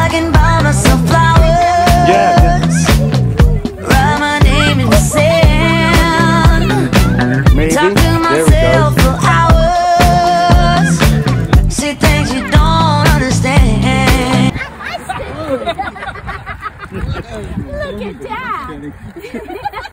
I can buy myself flowers. Yeah. Write my name in the sand. Maybe. Talk to There we myself go. for hours. See things you don't understand. Look at Dad.